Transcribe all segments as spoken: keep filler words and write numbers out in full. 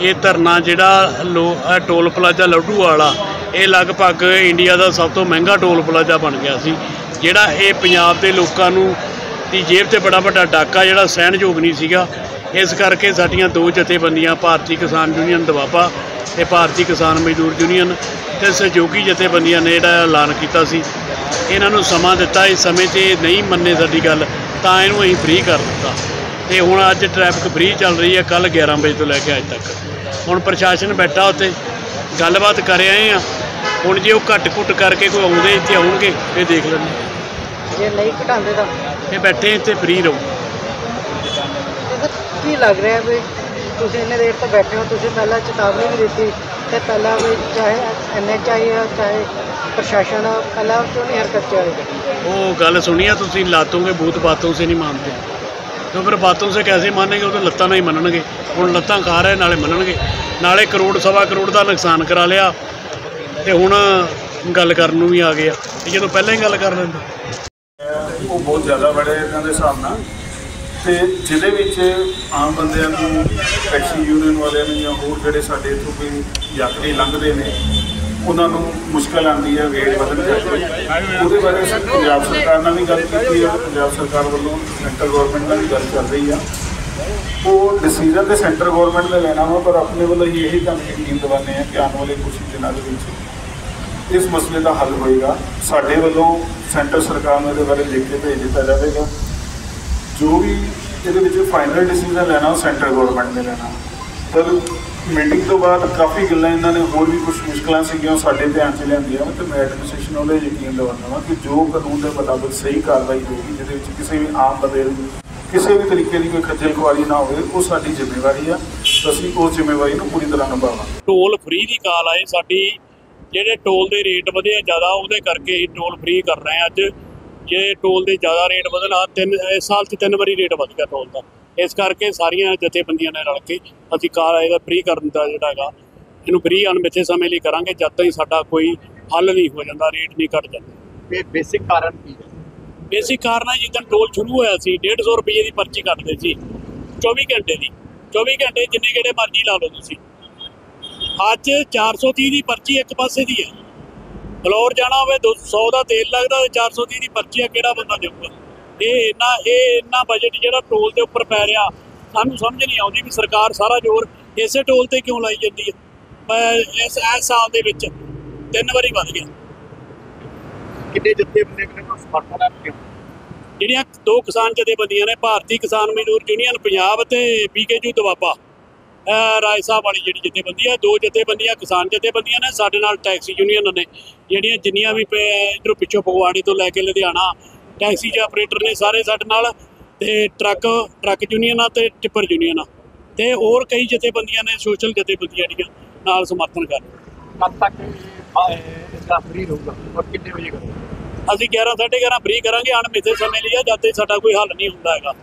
ये धरना जिहड़ा लो टोल प्लाजा लड्डू वाला ये लगभग इंडिया का सब तो महंगा टोल प्लाजा बन गया सी, जिहड़ा ये पंजाब के लोगों की जेब से बड़ा वड्डा डाका जिहड़ा सहणयोग नहीं सीगा। इस करके साडियां दो जथेबंदियां भारतीय किसान यूनीयन दवाबा ते भारतीय किसान मजदूर यूनीयन ते सहयोगी जथेबंदियां ने जिहड़ा ऐलान कीता सी, इन्हां नूं समा दिता। इस समय ते नहीं मन्ने साडी गल तां इहनूं असीं फ्री कर दित्ता ते हुण अज ट्रैफिक फ्री चल रही है, कल ग्यारह बजे तो लैके अज तक। हुण प्रशासन बैठा उत्ते गलबात कर आए हैं, हुण जे वो घट घुट करके कोई आउंदे इत्थे आउणगे फिर देख लैंदे, जे नहीं घटाते तो ये बैठे इत्थे फ्री रहो। की लग रहा है भी तुसीं इन्ने देर तो बैठे हो, तुसीं पहला चेतावनी भी दी ते पहला भी चाहे एन एच आई चाहे प्रशासन पहला क्यों नहीं हरकत च आएगी? वो गल सुनिए तुसीं, लातों के भूत बातों से नहीं मानते, तो फिर बातों से कैसे मानेंगे? वो तो लत्तां नहीं मनणगे। हुण लत्तां खा रहे नाले मनणगे, नाले करोड़ सवा करोड़ का नुकसान करा लिया तो हुण गल करन नूं भी आ गया, जो पहले ही गल कर लैंदा। वो बहुत ज़्यादा बड़े इन्हां दे हिसाब नाल ते जिहदे विच आम बंदियां नूं टैक्सी यूनीयन वालियां नूं जां होर जिहड़े साडे इत्थों कोई यात्री लंघदे ने उन्हां नूं मुश्किल आती है रेट बदल करके। उहदे बारे पंजाब सरकार नाल भी गल कीती है, पंजाब सरकार वालों सेंट्रल गौरमेंट नाल भी गल चल रही है। वो डिसीजन तो सेंट्रल गौरमेंट ने लेना वा, पर अपने वालों ही यही काम यकीन दिवाने हैं कि आने वाले कुछ दिनों के इस मसले का हल होएगा। साडे वालों सेंटर सरकार ने इहदे बारे लिख के भेज दिता जाएगा। जो भी ये फाइनल डिसीजन लेना वो सेंट्रल गौरमेंट ने लेना। पर मीटिंग तो बाद काफ़ी गल्लां इन्होंने होर भी कुछ मुश्किलां सीगियां साडे ध्यान च लिआंदियां, तो मैं एडमिनिस्ट्रेशन वाले यकीन दिवाना वा कि जो कानून के मुताबिक सही कार्रवाई होगी, जिहदे विच किसी भी आम बंदे किसी भी तरीके की कोई खज्जल खुआरी ना हो, वो साडी जिम्मेवारी आ। असीं उस जिम्मेवारी नूं पूरी तरह निभावांगे। टोल फ्री की काल आई साडी, ਜਿਹੜੇ टोल के रेट ਵਧੇ ज़्यादा ਉਹਦੇ करके ही टोल फ्री कर रहे हैं। अज जे टोल के ज़्यादा रेट ਵਧਣਾ तीन इस साल से तीन बारी रेट वध गया टोल का, इस करके सारिया जथेबंदियां ने रल के असीं काल ਇਹਦਾ फ्री करन ਦਾ ਜਿਹੜਾ ਹੈਗਾ ਇਹਨੂੰ फ्री अणमिथे समय ਲਈ ਕਰਾਂਗੇ जब तक साडा कोई हल नहीं हो जाता, रेट नहीं घट जाता। बेसिक कारण की है? बेसिक कारण है जिस दिन टोल शुरू होया सी डेढ़ सौ रुपये की पर्ची कटते सी चौबी घंटे की, चौबी घंटे जिन्ने गेड़े मर्जी ला लो तुसीं। अज चार सौ तीह की पर्ची एक पासे की है, बलौर जाना हो दो सौ का तेल लगता तो चार सौ तीह की पर्ची किहड़ा बंदा देऊगा? ये इन्ना ये इन्ना बजट जिहड़ा टोल के उपर पै रहा, सानूं समझ नहीं आउंदी भी सरकार सारा जोर इसे टोल ते क्यों लाई जाती है। इस इस साल दे विच तीन वारी वध गया। किन्ने जथेबंदियां ने समर्थन है? जिहड़ियां दो किसान जथेबंदियां ने, भारतीय किसान मजदूर यूनीयन पंजाब ते पीकेयू दवाबा राय साहब वाली जी जथेबंदी है, दो जथेबंदियां किसान जथेबंदियां ने, साडे नाल टैक्सी यूनीयन ने, जिहड़ियां जिन्नियां भी इधरों पिछों फगवाड़े तो लैके लुधियाना टैक्सी के ऑपरेटर ने सारे साडे नाल, ते ट्रक ट्रक यूनीयन ते टिप्पर यूनीयन ते होर कई जथेबंदियां ने, सोशल जथेबंदियां जिहड़ियां नाल समर्थन कर। कब तक इसका फ्री रहूगा और कितने बजे करूँगा? असीं ग्यारह साढ़े ग्यारह फ्री करांगे अणमिथे समय लिए, जद तक साडा कोई हल नहीं हुंदा हैगा।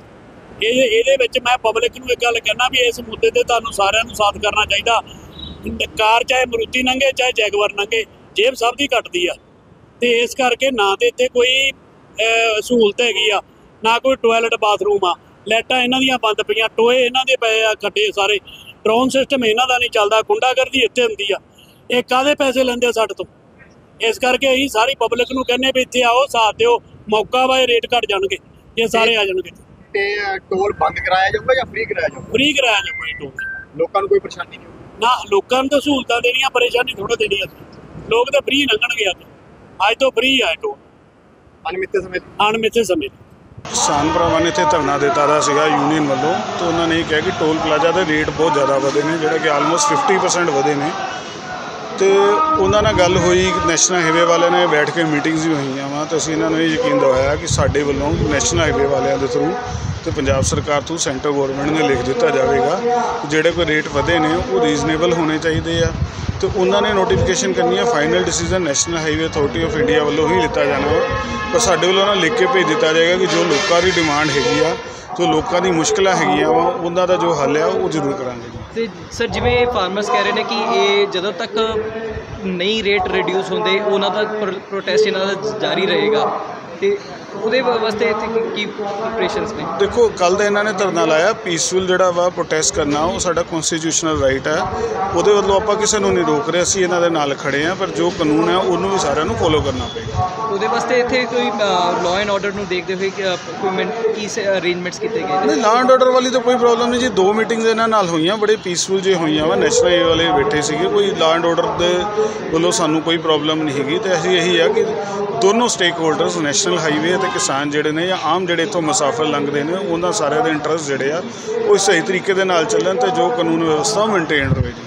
ये मैं पब्लिक नूं एक गल कहना भी इस मुद्दे ते तुहानूं सारिआं नूं साथ करना चाहिए। कार चाहे मरुति लंघे चाहे जैगवार लंघे, जेब सब की कटदी आ, ते इस करके ना तो इत्थे कोई सहूलत हैगी आ, ना कोई टॉयलेट बाथरूम आ, लाइटां इन्हां दियां बंद पईआं, टोए इन्हां दे पए आ खड्डे सारे, ड्रोन सिस्टम इन्हां दा नहीं चलदा, गुंडागर्दी इत्थे हुंदी आ। ये काहदे पैसे लैंदे साडे तो? इस करके असीं सारी पब्लिक नूं कहने भी इत्थे आओ, साथ दिओ, मौका वा रेट घट जाणगे जे सारे आ जाणगे। ते टोल बंद कराया जाऊगा या फ्री कराया जाऊगा? फ्री कराया जाऊगा टोल। लोगों को कोई परेशानी नहीं होगी ना, लोगों को सहूलतां देनियां, परेशानी थोड़ा देनी। लोग तो फ्री लंघणगे, अज अज तो फ्री है टोल अणमिथे समय अणमिथे समय। किसान भरावां ने इत्थे धरना दिता दा सीगा यूनीयन वालों, तो उन्होंने कहा कि टोल प्लाजा के रेट बहुत ज़्यादा वधे ने, जिहड़े कि आलमोस्ट फिफ्टी परसेंट वधे ने। तो उन्होंने नाल गल हुई, नैशनल हाईवे वाले ने बैठ के मीटिंग्स भी हुई वा, तो असीं इन्हां नूं यकीन दिवाया कि साडे वल्लों नैशनल हाईवे वालियां दे थ्रू तो पंजाब सरकार थ्रू सेंट्रल गौरमेंट ने लिख दिता जाएगा जिहड़े कोई रेट वधे ने वो रीजनेबल होने चाहिए आ। तो उन्होंने नोटिफिकेशन करनी है, final decision national highway authority of India वालों ही लिता जाना है, पर साडे वालों ना लिख के भेज दिता जाएगा कि जो लोगों की डिमांड हैगी आ, तो लोगों की मुश्किलां हैगियां वा, उन्हां दा जो हल है वो जरूर करांगे। ਤੇ ਸਰ ਜਿਵੇਂ ਫਾਰਮਰਸ ਕਹਿ ਰਹੇ ਨੇ ਕਿ ਇਹ ਜਦੋਂ ਤੱਕ ਨਹੀਂ ਰੇਟ ਰਿਡਿਊਸ ਹੁੰਦੇ ਉਹਨਾਂ ਦਾ ਪ੍ਰੋਟੈਸਟ ਇਹਨਾਂ ਦਾ ਜਾਰੀ ਰਹੇਗਾ, ਤੇ ਉਹਦੇ ਵਾਸਤੇ ਇੱਥੇ ਕੀ- ਕੀ ਪ੍ਰੈਪਰੇਸ਼ਨਸ ਨੇ? ਦੇਖੋ ਕੱਲ੍ਹ ਦਾ ਇਹਨਾਂ ਨੇ ਧਰਨਾ ਲਾਇਆ, ਪੀਸਫੁਲ ਜਿਹੜਾ ਵਾ ਪ੍ਰੋਟੈਸਟ ਕਰਨਾ ਉਹ ਸਾਡਾ ਕੌਨਸਟੀਟਿਊਸ਼ਨਲ ਰਾਈਟ ਹੈ, ਉਹਦੇ ਵੱਲੋਂ ਆਪਾਂ ਕਿਸੇ ਨੂੰ ਨਹੀਂ ਰੋਕ ਰਹੇ, ਅਸੀਂ ਇਹਨਾਂ ਦੇ ਨਾਲ ਖੜੇ ਹਾਂ, ਪਰ ਜੋ ਕਾਨੂੰਨ ਹੈ ਉਹਨੂੰ ਵੀ ਸਾਰਿਆਂ ਨੂੰ ਫੋਲੋ ਕਰਨਾ ਪਏਗਾ। ਉਹਦੇ ਵਾਸਤੇ ਇੱਥੇ ਕੋਈ ਲਾਅ ਐਂਡ ਆਰਡਰ ਨੂੰ ਦੇਖਦੇ ਹੋਏ ਕਿ ਕੋਈ ਮੈਨ- ਕੀ ਅਰੇਂਜਮੈਂਟਸ ਕੀਤੇ ਗਏ ਨੇ? ਨਹੀਂ, ਲਾਅ ਐਂਡ ਆਰਡਰ ਵਾਲੀ ਤਾਂ ਕੋਈ ਪ੍ਰੋਬਲਮ ਨਹੀਂ ਜੀ, ਦੋ ਮੀਟਿੰਗਸ ਇਹਨਾਂ ਨਾਲ ਹੋਈਆਂ, ਬੜੇ ਪੀਸਫੁਲ ਜੇ ਹੋਈਆਂ ਵਾ, ਨੈਸ਼ਨਲ ਹਾਈਵੇ ਵਾਲੇ ਬੈਠੇ ਸੀਗੇ, ਕੋਈ ਲਾਅ ਐਂਡ ਆਰਡਰ ਦੇ ਵੱਲੋਂ ਸਾਨੂੰ ਕੋਈ ਪ੍ਰੋਬਲਮ ਨਹੀਂ ਹੈਗੀ। ਤੇ ਅਸੀਂ ਇਹੀ ਆ ਕਿ ਦੋਨੋਂ ਸਟੇਕ ਹੋਲਡਰਸ, ਨੈਸ਼ਨਲ ਹਾਈਵੇ ਅਤੇ ਕਿਸਾਨ ਜਿਹੜੇ ਨੇ ਜਾਂ ਆਮ ਜਿਹੜੇ ਇੱਥੋਂ ਮੁਸਾਫਰ ਲੰਘਦੇ ਨੇ, ਉਹਨਾਂ ਸਾਰਿਆਂ ਦੇ ਇੰਟਰਸਟ ਜਿਹੜੇ ਆ ਉਹ ਸਹੀ ਤਰੀਕੇ ਦੇ ਨਾਲ ਚੱਲਣ ਅਤੇ ਜੋ ਕਾਨੂੰਨ ਵਿਵਸਥਾ ਉਹ ਮੇਨਟੇਨ ਰਹੇ।